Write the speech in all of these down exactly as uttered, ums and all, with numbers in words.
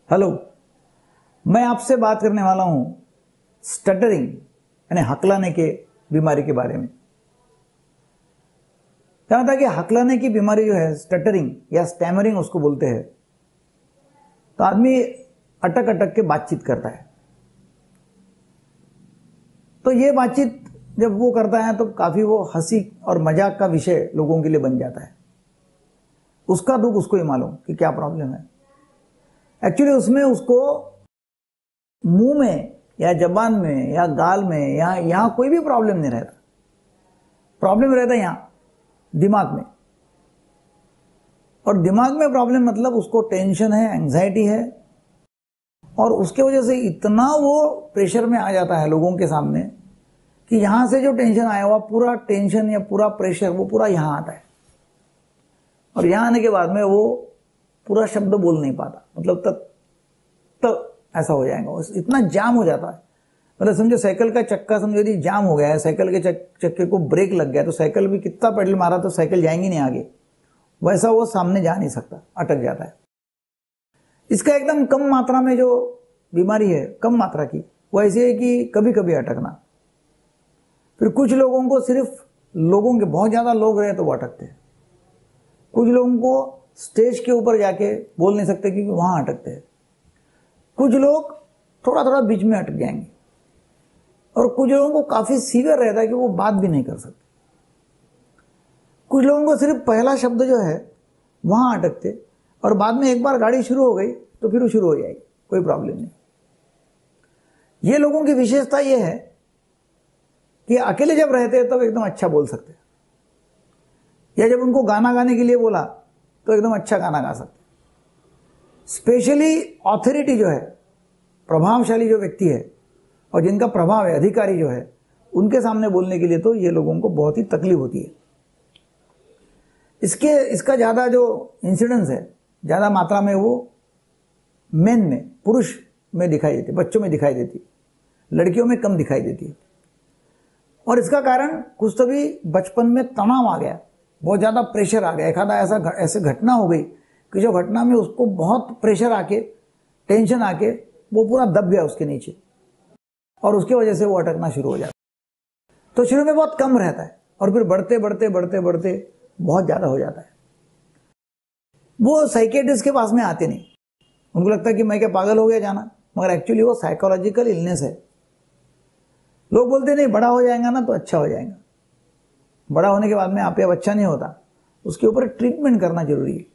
Hello, मैं आपसे बात करने वाला हूं स्टटरिंग यानी हकलाने के बीमारी के बारे में। क्या होता है कि हकलाने की बीमारी जो है स्टटरिंग या स्टैमरिंग उसको बोलते हैं। तो आदमी अटक अटक के बातचीत करता है। तो ये बातचीत जब वो करता है तो काफी वो हंसी और मजाक का विषय लोगों के लिए बन जाता है। उसका दुख उसको ही मालूम कि क्या प्रॉब्लम है। एक्चुअली उसमें उसको मुंह में या जबान में या गाल में या यहां कोई भी प्रॉब्लम नहीं रहता। प्रॉब्लम रहता है यहां दिमाग में। और दिमाग में प्रॉब्लम मतलब उसको टेंशन है, एंजाइटी है, और उसके वजह से इतना वो प्रेशर में आ जाता है लोगों के सामने कि यहां से जो टेंशन आया हुआ पूरा टेंशन या पूरा प्रेशर वो पूरा यहां आता है। और यहां आने के बाद में वो पूरा शब्द बोल नहीं पाता, मतलब तक तक ऐसा हो जाएगा, इतना जाम हो जाता है। मतलब समझो साइकिल का चक्का समझो यदि जाम हो गया है, साइकिल के चक, चक्के को ब्रेक लग गया तो साइकिल भी कितना पेडल मारा तो साइकिल जाएंगी नहीं आगे, वैसा वो सामने जा नहीं सकता, अटक जाता है। इसका एकदम कम मात्रा में जो बीमारी है, कम मात्रा की, वो ऐसी है कि कभी कभी अटकना। फिर कुछ लोगों को सिर्फ लोगों के बहुत ज्यादा लोग रहे तो वो अटकते हैं। कुछ लोगों को स्टेज के ऊपर जाके बोल नहीं सकते क्योंकि वहां अटकते हैं। कुछ लोग थोड़ा थोड़ा बीच में अटक जाएंगे और कुछ लोगों को काफी सीवियर रहता है कि वो बात भी नहीं कर सकते। कुछ लोगों को सिर्फ पहला शब्द जो है वहां अटकते और बाद में एक बार गाड़ी शुरू हो गई तो फिर वो शुरू हो जाएगी, कोई प्रॉब्लम नहीं। ये लोगों की विशेषता ये है कि अकेले जब रहते हैं तब एकदम अच्छा बोल सकते हैं, या जब उनको गाना गाने के लिए बोला तो एकदम अच्छा गाना गा सकते। स्पेशली ऑथोरिटी जो है, प्रभावशाली जो व्यक्ति है और जिनका प्रभाव है, अधिकारी जो है, उनके सामने बोलने के लिए तो ये लोगों को बहुत ही तकलीफ होती है। इसके इसका ज्यादा जो इंसिडेंस है, ज्यादा मात्रा में वो मेन में, पुरुष में दिखाई देती, बच्चों में दिखाई देती, लड़कियों में कम दिखाई देती है। और इसका कारण कुछ तो भी बचपन में तनाव आ गया, बहुत ज्यादा प्रेशर आ गया, एक आधा ऐसा ऐसे घटना हो गई कि जो घटना में उसको बहुत प्रेशर आके, टेंशन आके वो पूरा दब गया उसके नीचे, और उसकी वजह से वो अटकना शुरू हो जाता है। तो शुरू में बहुत कम रहता है और फिर बढ़ते बढ़ते बढ़ते बढ़ते बहुत ज्यादा हो जाता है। वो साइकियाट्रिस्ट के पास में आते नहीं, उनको लगता है कि मैं क्या पागल हो गया जाना, मगर एक्चुअली वो साइकोलॉजिकल इलनेस है। लोग बोलते नहीं बड़ा हो जाएगा ना तो अच्छा हो जाएगा। बड़ा होने के बाद में आप अब अच्छा नहीं होता, उसके ऊपर ट्रीटमेंट करना जरूरी है।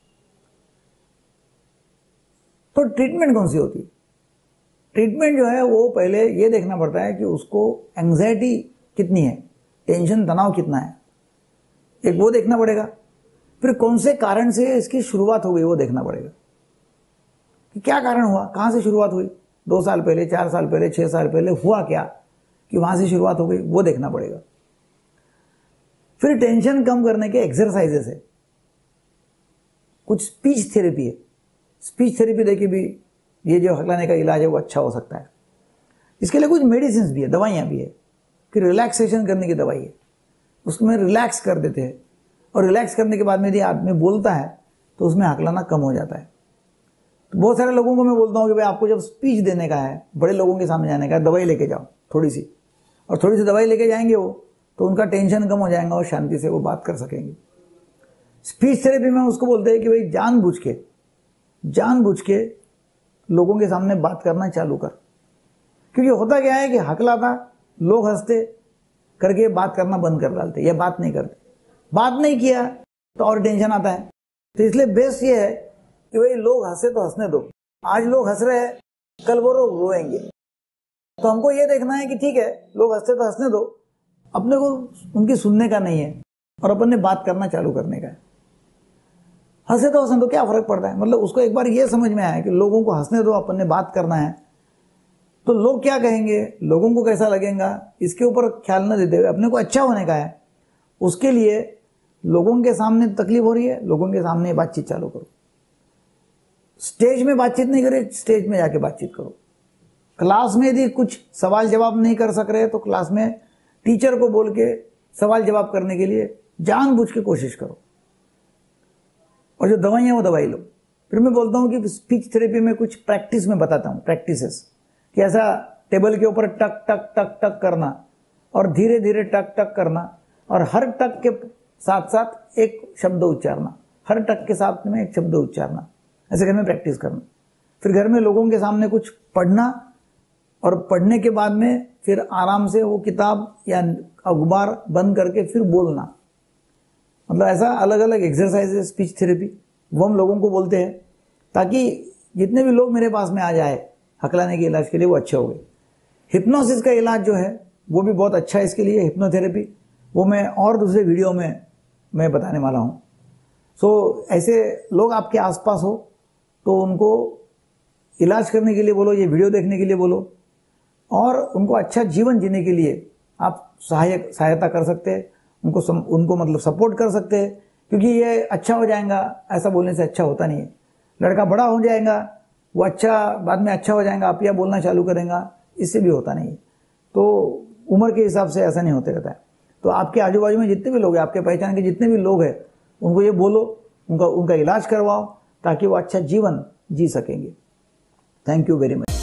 तो ट्रीटमेंट कौन सी होती है? ट्रीटमेंट जो है वो पहले ये देखना पड़ता है कि उसको एंजाइटी कितनी है, टेंशन तनाव कितना है, एक वो देखना पड़ेगा। फिर कौन से कारण से इसकी शुरुआत हो गई वो देखना पड़ेगा कि क्या कारण हुआ, कहां से शुरुआत हुई, दो साल पहले, चार साल पहले, छह साल पहले हुआ क्या कि वहां से शुरुआत हो गई, वो देखना पड़ेगा। फिर टेंशन कम करने के एक्सरसाइजेस है, कुछ स्पीच थेरेपी है, स्पीच थेरेपी देके भी ये जो हकलाने का इलाज है वो अच्छा हो सकता है। इसके लिए कुछ मेडिसिन भी है, दवाइयां भी है, फिर रिलैक्सेशन करने की दवाई है, उसमें रिलैक्स कर देते हैं। और रिलैक्स करने के बाद में यदि आदमी बोलता है तो उसमें हकलाना कम हो जाता है। तो बहुत सारे लोगों को मैं बोलता हूँ कि भाई आपको जब स्पीच देने का है, बड़े लोगों के सामने जाने का है, दवाई लेके जाओ थोड़ी सी, और थोड़ी सी दवाई लेके जाएंगे वो तो उनका टेंशन कम हो जाएगा और शांति से वो बात कर सकेंगे। स्पीच थेरेपी में उसको बोलते हैं कि भाई जानबूझ के जानबूझ के लोगों के सामने बात करना चालू कर। क्योंकि होता क्या है कि हकलाता, लोग हंसते करके बात करना बंद कर डालते या बात नहीं करते। बात नहीं किया तो और टेंशन आता है। तो इसलिए बेस्ट ये है कि भाई लोग हंसे तो हंसने दो। आज लोग हंस रहे हैं, कल वो लोग रोएंगे। तो हमको ये देखना है कि ठीक है लोग हंसते तो हंसने दो, अपने को उनकी सुनने का नहीं है और अपन ने बात करना चालू करने का है। हंसे तो हंसने दो, क्या फर्क पड़ता है। मतलब उसको एक बार ये समझ में आया कि लोगों को हंसने दो, अपन ने बात करना है, तो लोग क्या कहेंगे, लोगों को कैसा लगेगा, इसके ऊपर ख्याल न देते हुए अपने को अच्छा होने का है। उसके लिए लोगों के सामने तकलीफ हो रही है, लोगों के सामने बातचीत चालू करो। स्टेज में बातचीत नहीं करे, स्टेज में जाके बातचीत करो। क्लास में यदि कुछ सवाल जवाब नहीं कर सक रहे तो क्लास में टीचर को बोल के सवाल जवाब करने के लिए जानबूझ के कोशिश करो। और जो दवाइयां वो दवाई लो। फिर मैं बोलता हूँ कि स्पीच थेरेपी में कुछ प्रैक्टिस में बताता हूँ, प्रैक्टिसेस, कि ऐसा टेबल के ऊपर टक टक टक टक करना और धीरे धीरे टक टक करना और हर टक के साथ साथ एक शब्द उच्चारना, हर टक के साथ में एक शब्द उच्चारना, ऐसे घर में प्रैक्टिस करना। फिर घर में लोगों के सामने कुछ पढ़ना और पढ़ने के बाद में फिर आराम से वो किताब या अखबार बंद करके फिर बोलना। मतलब ऐसा अलग अलग एक्सरसाइज है स्पीच थेरेपी, वो हम लोगों को बोलते हैं ताकि जितने भी लोग मेरे पास में आ जाए हकलाने के इलाज के लिए वो अच्छे हो गए। हिप्नोसिस का इलाज जो है वो भी बहुत अच्छा है इसके लिए, हिप्नोथेरेपी, वो मैं और दूसरे वीडियो में मैं बताने वाला हूँ। सो ऐसे लोग आपके आसपास हो तो उनको इलाज करने के लिए बोलो, ये वीडियो देखने के लिए बोलो, और उनको अच्छा जीवन जीने के लिए आप सहायक सहायता कर सकते हैं, उनको सम, उनको मतलब सपोर्ट कर सकते हैं, क्योंकि ये अच्छा हो जाएगा ऐसा बोलने से अच्छा होता नहीं है। लड़का बड़ा हो जाएगा, वो अच्छा बाद में अच्छा हो जाएगा, आप या बोलना चालू करेगा, इससे भी होता नहीं है। तो उम्र के हिसाब से ऐसा नहीं होते रहता है। तो आपके आजू बाजू में जितने भी लोग हैं, आपके पहचान के जितने भी लोग हैं, उनको ये बोलो, उनका उनका इलाज करवाओ ताकि वो अच्छा जीवन जी सकेंगे। Thank you very much.